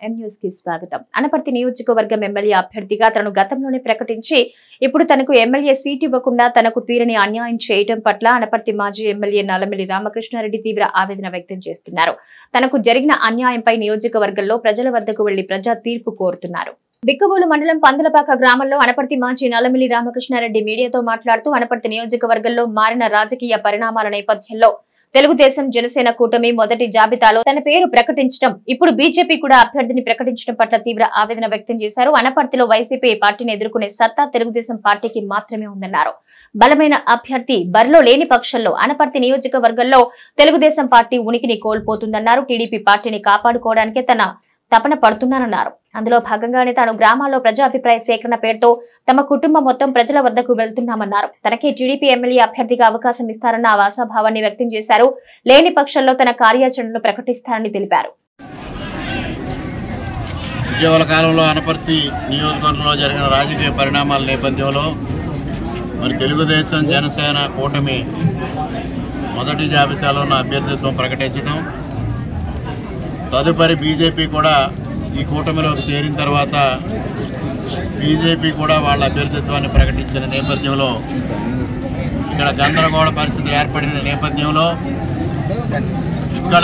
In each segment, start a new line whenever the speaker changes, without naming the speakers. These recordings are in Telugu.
ఎం న్యూస్ కి స్వాగతం. అనపర్తి నియోజకవర్గం ఎమ్మెల్యే అభ్యర్థిగా తనను గతంలోనే ప్రకటించి ఇప్పుడు తనకు ఎమ్మెల్యే సీట్ ఇవ్వకుండా తనకు తీరని అన్యాయం చేయడం పట్ల అనపర్తి మాజీ ఎమ్మెల్యే నల్లమిల్లి రామకృష్ణారెడ్డి తీవ్ర ఆవేదన వ్యక్తం చేస్తున్నారు. తనకు జరిగిన అన్యాయంపై నియోజకవర్గంలో ప్రజల వద్దకు వెళ్లి ప్రజా తీర్పు కోరుతున్నారు. బిక్కవోలు మండలం పందలపాక గ్రామంలో అనపర్తి మాజీ నల్లమిల్లి రామకృష్ణారెడ్డి మీడియాతో మాట్లాడుతూ అనపర్తి నియోజకవర్గంలో మారిన రాజకీయ పరిణామాల నేపథ్యంలో తెలుగుదేశం జనసేన కూటమి మొదటి జాబితాలో తన పేరు ప్రకటించడం, ఇప్పుడు బీజేపీ కూడా అభ్యర్థిని ప్రకటించడం పట్ల తీవ్ర ఆవేదన వ్యక్తం చేశారు. అనపర్తిలో వైసీపీ పార్టీని ఎదుర్కొనే సత్తా తెలుగుదేశం పార్టీకి మాత్రమే ఉందన్నారు. బలమైన అభ్యర్థి బరిలో లేని పక్షంలో అనపర్తి నియోజకవర్గంలో తెలుగుదేశం పార్టీ ఉనికిని కోల్పోతుందన్నారు. టీడీపీ పార్టీని కాపాడుకోవడానికే తన తపన పడుతున్నానన్నారు. అందులో భాగంగానే తాను గ్రామాల్లో ప్రజాభిప్రాయ సేకరణ పేరుతో తమ కుటుంబం మొత్తం ప్రజల వద్దకు వెళ్తున్నామన్నారు. తనకే టీడీపీ ఎమ్మెల్యే అభ్యర్థిగా అవకాశం ఇస్తారన్న ఆశాభావాన్ని వ్యక్తం చేశారు. లేని పక్షంలో తన కార్యాచరణను ప్రకటిస్తారని తెలిపారు.
ఇటీవల కాలంలో అనపర్తి నియోజకవర్గంలో జరిగిన రాజకీయ పరిణామాల నేపథ్యంలో మరి తెలుగుదేశం జనసేన కూటమి మొదటి జాబితాలో ఉన్న అభ్యర్థిత్వం ప్రకటించడం, తదుపరి బీజేపీ కూడా ఈ కూటమిలోకి చేరిన తర్వాత బీజేపీ కూడా వాళ్ళ అభ్యర్థిత్వాన్ని ప్రకటించిన నేపథ్యంలో ఇక్కడ గందరగోళ పరిస్థితులు ఏర్పడిన నేపథ్యంలో ఇక్కడ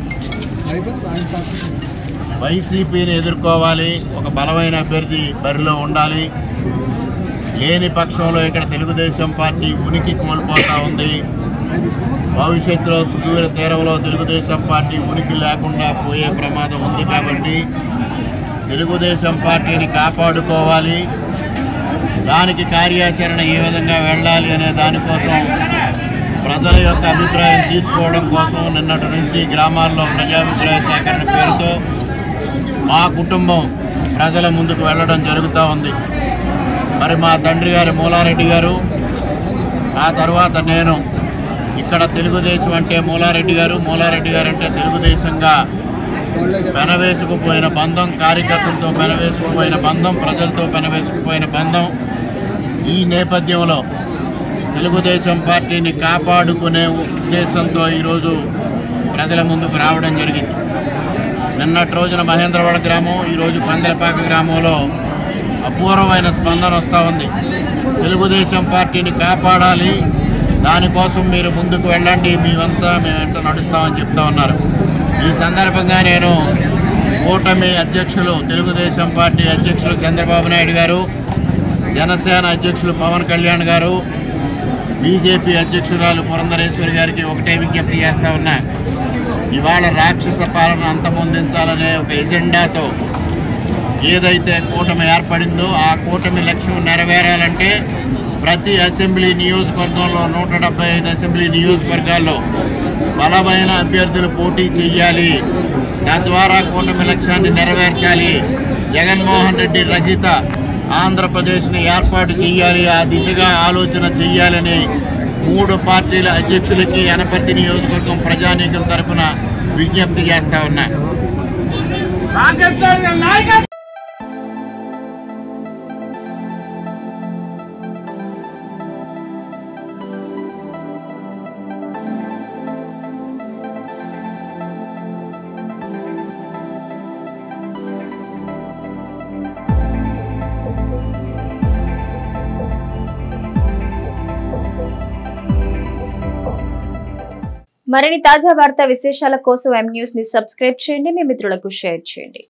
వైసీపీని ఎదుర్కోవాలి, ఒక బలమైన అభ్యర్థి బరిలో ఉండాలి. లేని పక్షంలో ఇక్కడ తెలుగుదేశం పార్టీ ఉనికి కోల్పోతూ ఉంది. భవిష్యత్తులో సుదూర తీరంలో తెలుగుదేశం పార్టీ ఉనికి లేకుండా పోయే ప్రమాదం ఉంది. కాబట్టి తెలుగుదేశం పార్టీని కాపాడుకోవాలి, దానికి కార్యాచరణ ఏ విధంగా వెళ్ళాలి అనే దానికోసం ప్రజల యొక్క అభిప్రాయం తీసుకోవడం కోసం నిన్నటి నుంచి గ్రామాల్లో ప్రజాభిప్రాయ సేకరణ పేరుతో మా కుటుంబం ప్రజల ముందుకు వెళ్ళడం జరుగుతూ ఉంది. మరి మా తండ్రి గారు మూలారెడ్డి గారు, ఆ తర్వాత నేను ఇక్కడ తెలుగుదేశం అంటే మూలారెడ్డి గారు, మూలారెడ్డి గారు అంటే తెలుగుదేశంగా పెనవేసుకుపోయిన బంధం, కార్యకర్తలతో పెనవేసుకుపోయిన బంధం, ప్రజలతో పెనవేసుకుపోయిన బంధం. ఈ నేపథ్యంలో తెలుగుదేశం పార్టీని కాపాడుకునే ఉద్దేశంతో ఈరోజు ప్రజల ముందుకు రావడం జరిగింది. నిన్నటి రోజున మహేంద్రవాడ గ్రామం, ఈరోజు పందలపాక గ్రామంలో అపూర్వమైన స్పందన వస్తూ ఉంది. తెలుగుదేశం పార్టీని కాపాడాలి, దానికోసం మీరు ముందుకు వెళ్ళండి, మేమంతా మేము వెంట నడుస్తామని చెప్తా ఉన్నారు. ఈ సందర్భంగా నేను కూటమి అధ్యక్షులు, తెలుగుదేశం పార్టీ అధ్యక్షులు చంద్రబాబు నాయుడు గారు, జనసేన అధ్యక్షులు పవన్ కళ్యాణ్ గారు, బీజేపీ అధ్యక్షురాలు పురంధరేశ్వరి గారికి ఒకటే విజ్ఞప్తి చేస్తా ఉన్నా. ఇవాళ రాక్షస పాలన అంతమొందించాలనే ఒక ఎజెండాతో ఏదైతే కూటమి ఏర్పడిందో ఆ కూటమి లక్ష్యం నెరవేరాలంటే ప్రతి అసెంబ్లీ నియోజకవర్గంలో 175 అసెంబ్లీ నియోజకవర్గాల్లో బలమైన అభ్యర్థులు పోటీ చేయాలి. తద్వారా కూటమి లక్ష్యాన్ని నెరవేర్చాలి. జగన్మోహన్ రెడ్డి రహిత ఆంధ్రప్రదేశ్ని ఏర్పాటు చేయాలి, ఆ దిశగా ఆలోచన చేయాలని 3 పార్టీల అధ్యక్షులకి అనపర్తి నియోజకవర్గం ప్రజానీకం తరఫున విజ్ఞప్తి చేస్తా ఉన్నా.
మరిన్ని తాజా వార్తా విశేషాల కోసం ఎం న్యూస్ ని సబ్స్క్రైబ్ చేయండి, మీ మిత్రులకు షేర్ చేయండి.